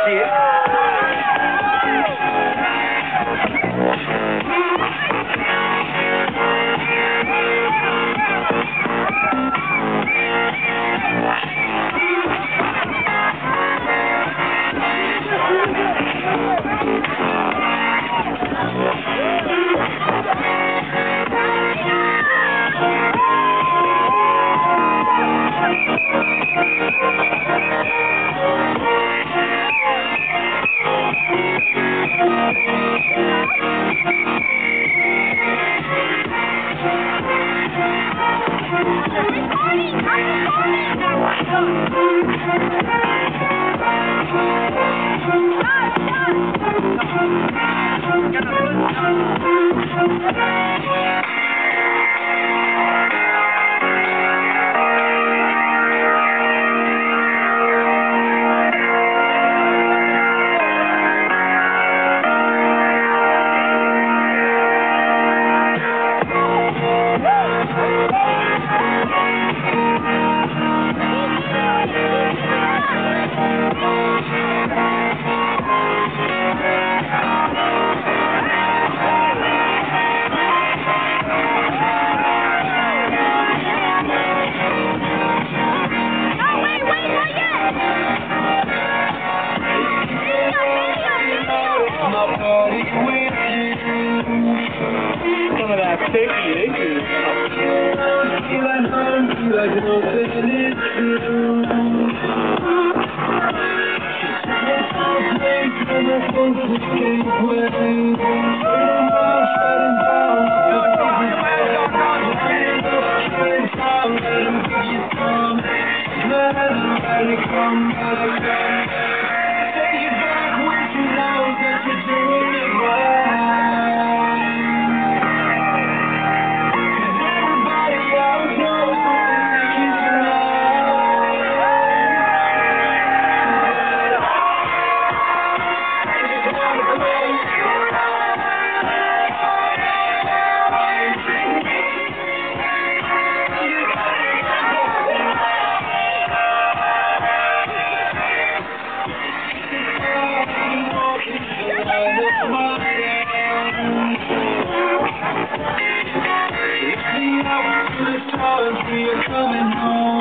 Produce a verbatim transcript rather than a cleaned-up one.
shit. Some of that safety issues. Feel at home, feel like nothing is true. From the folks that can't play. Shutting down, shutting down. Let them give you some. Let everybody come back. Take it back when you know that you're doing it right. We are coming home.